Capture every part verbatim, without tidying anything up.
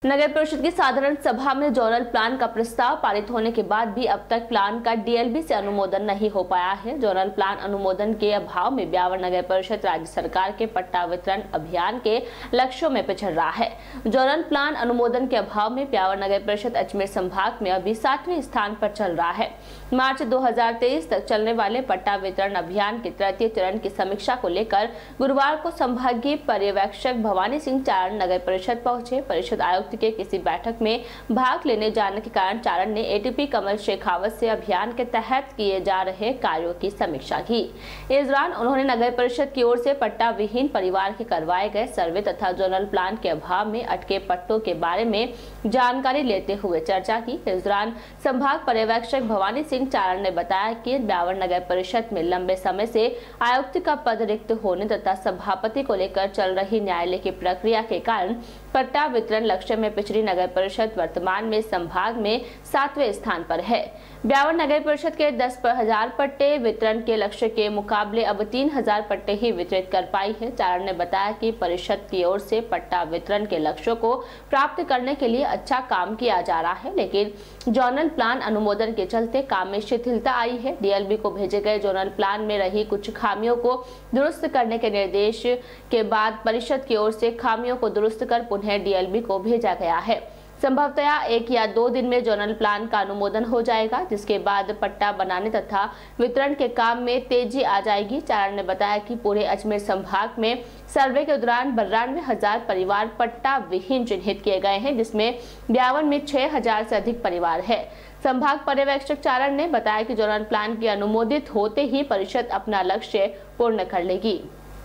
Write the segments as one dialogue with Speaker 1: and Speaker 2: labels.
Speaker 1: नगर परिषद की साधारण सभा में जोनल प्लान का प्रस्ताव पारित होने के बाद भी अब तक प्लान का डीएलबी से अनुमोदन नहीं हो पाया है। जोनल प्लान अनुमोदन के अभाव में ब्यावर नगर परिषद राज्य सरकार के पट्टा वितरण अभियान के लक्ष्यों में पिछड़ रहा है। जोनल प्लान अनुमोदन के अभाव में ब्यावर नगर परिषद अजमेर संभाग में अभी सातवें स्थान पर चल रहा है। मार्च दो हजार तेईस तक चलने वाले पट्टा वितरण अभियान के तृतीय चरण की समीक्षा को लेकर गुरुवार को संभागीय पर्यवेक्षक भवानी सिंह चारण नगर परिषद पहुंचे। परिषद आयुक्त के किसी बैठक में भाग लेने जाने के कारण चारण ने एटीपी कमल शेखावत से अभियान के तहत किए जा रहे कार्यों की समीक्षा की। इस दौरान उन्होंने नगर परिषद की ओर से पट्टा विहीन परिवार के करवाए गए सर्वे तथा जोनल प्लान के अभाव में अटके पट्टों के बारे में जानकारी लेते हुए चर्चा की। इस दौरान संभाग पर्यवेक्षक भवानी सिंह चारण ने बताया कि ब्यावर नगर परिषद में लंबे समय से आयुक्त का पद रिक्त होने तथा सभापति को लेकर चल रही न्यायालय की प्रक्रिया के कारण पट्टा वितरण लक्ष्य में पिछड़ी नगर परिषद वर्तमान में संभाग में सातवें स्थान पर है। ब्यावर नगर परिषद के दस हजार पट्टे वितरण के लक्ष्य के मुकाबले अब तीन हजार पट्टे ही वितरित कर पाई है। चारण ने बताया कि परिषद की ओर से पट्टा वितरण के लक्ष्यों को प्राप्त करने के लिए अच्छा काम किया जा रहा है, लेकिन जोनल प्लान अनुमोदन के चलते काम में शिथिलता आई है। डीएलबी को भेजे गए जोनल प्लान में रही कुछ खामियों को दुरुस्त करने के निर्देश के बाद परिषद की ओर से खामियों को दुरुस्त कर पुनः डीएलबी को भेजा गया है। संभवतया एक या दो दिन में जोनल प्लान का अनुमोदन हो जाएगा, जिसके बाद पट्टा बनाने तथा वितरण के काम में तेजी आ जाएगी। चारण ने बताया कि पूरे अजमेर संभाग में सर्वे के दौरान बानवे हजार परिवार पट्टा विहीन चिन्हित किए गए हैं, जिसमें ब्यावन में छह हजार से अधिक परिवार है। संभाग पर्यवेक्षक चारण ने बताया कि जोनल प्लान के अनुमोदित होते ही परिषद अपना लक्ष्य पूर्ण कर लेगी।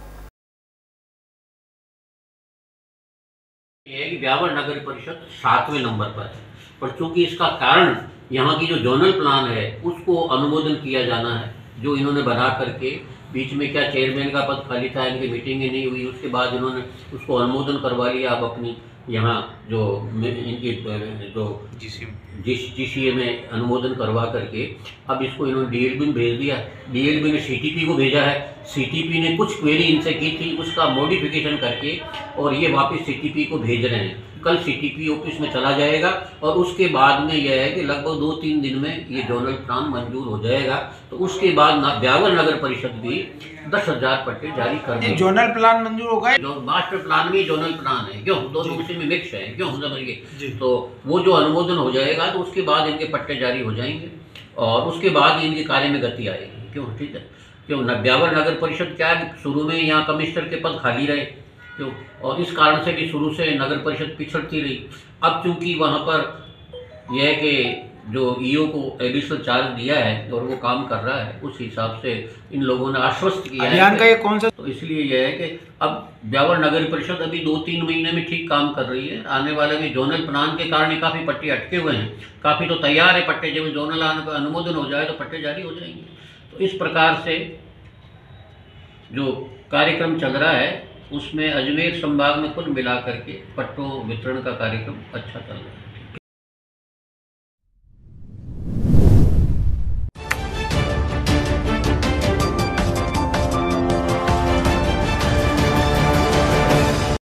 Speaker 2: है कि ब्यावर नगर परिषद सातवें नंबर पर है, पर चूंकि इसका कारण यहाँ की जो जोनल प्लान है उसको अनुमोदन किया जाना है, जो इन्होंने बना करके बीच में क्या चेयरमैन का पद खाली था, इनकी मीटिंग ही नहीं हुई, उसके बाद इन्होंने उसको अनुमोदन करवा लिया। अब अपनी यहाँ जो इनकी जो जीसीए में अनुमोदन करवा करके अब इसको इन्होंने डीएलबी में भेज दिया। डीएलबी ने सीटीपी को भेजा है, सीटीपी ने कुछ क्वेरी इनसे की थी, उसका मॉडिफिकेशन करके और ये वापस सीटीपी को भेज रहे हैं। कल सीटीपी ऑफिस में चला जाएगा और उसके बाद में यह है कि लगभग दो तीन दिन में ये जोनल प्लान मंजूर हो जाएगा, तो उसके बाद ब्यावर नगर परिषद भी दस हजार पट्टे जारी कर देंगे।
Speaker 3: जोनल प्लान मंजूर होगा,
Speaker 2: जो मास्टर प्लान भी जोनल प्लान है, क्यों दोनों उसी में मिक्स है, क्यों समझिए। तो वो जो अनुमोदन हो जाएगा तो उसके बाद इनके पट्टे जारी हो जाएंगे और उसके बाद इनके कार्य में गति आएगी। क्यों ठीक है, क्यों न ब्यावर नगर परिषद क्या शुरू में यहाँ कमिश्नर के पद खाली रहे, क्यों, और इस कारण से भी शुरू से नगर परिषद पिछड़ती रही। अब चूंकि वहाँ पर यह है कि जो ईओ को एडिशनल चार्ज दिया है और वो काम कर रहा है, उस हिसाब से इन लोगों ने आश्वस्त किया
Speaker 3: अभियान का ये कौन सा,
Speaker 2: तो इसलिए यह है कि अब ब्यावर नगर परिषद अभी दो तीन महीने में ठीक काम कर रही है। आने वाले में जोनल प्लान के कारण काफ़ी पट्टे अटके हुए हैं, काफ़ी तो तैयार है पट्टे, जब जोनल अनुमोदन हो जाए तो पट्टे जारी हो जाएंगे। तो इस प्रकार से जो कार्यक्रम चल रहा है उसमें अजमेर संभाग में कुल मिलाकर के पट्टों वितरण का कार्यक्रम अच्छा चल रहा है।